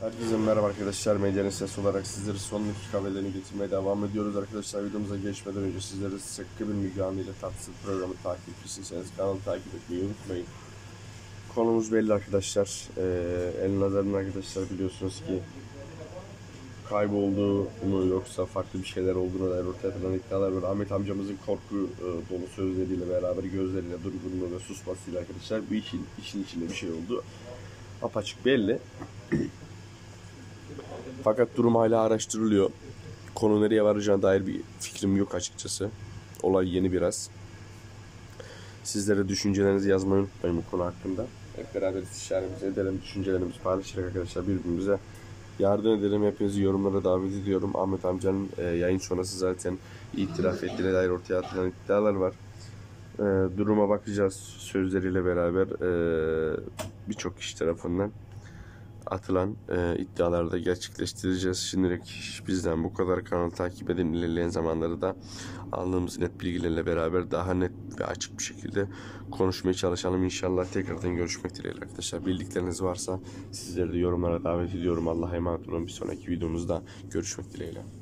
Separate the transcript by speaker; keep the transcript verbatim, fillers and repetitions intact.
Speaker 1: Herkese merhaba arkadaşlar. Medyanın sesi olarak sizlere son dakika haberlerini getirmeye devam ediyoruz arkadaşlar. Videomuza geçmeden önce sizlere sıkı bir Müge Anlı ile tatsız programı takipçisiyseniz kanalı takip etmeyi unutmayın. Konumuz belli arkadaşlar. Ee, Elin Nazar'ın arkadaşlar biliyorsunuz ki kaybolduğunu yoksa farklı bir şeyler olduğuna dair ortaya atılan iddialar var. Ahmet amcamızın korku e, dolu sözleriyle beraber gözleriyle durgunluğu ve susmasıyla arkadaşlar bu işin, işin içinde bir şey oldu. Apaçık belli. Fakat durum hala araştırılıyor. Konu nereye varacağına dair bir fikrim yok açıkçası. Olay yeni biraz. Sizlere düşüncelerinizi yazmayı unutmayın bu konu hakkında. Hep beraber istişaremizi edelim, düşüncelerimizi paylaşarak arkadaşlar birbirimize yardım edelim. Hepinizi yorumlara davet ediyorum. Ahmet amcanın e, yayın sonrası zaten itiraf ettiğine dair ortaya atılan iddialar var. E, duruma bakacağız sözleriyle beraber e, birçok kişi tarafından atılan e, iddiaları da gerçekleştireceğiz. Şimdilik bizden bu kadar. Kanalı takip edin. İlerleyen zamanları da aldığımız net bilgilerle beraber daha net ve açık bir şekilde konuşmaya çalışalım. İnşallah tekrardan görüşmek dileğiyle arkadaşlar. Bildikleriniz varsa sizleri de yorumlara davet ediyorum. Allah'a emanet olun. Bir sonraki videomuzda görüşmek dileğiyle.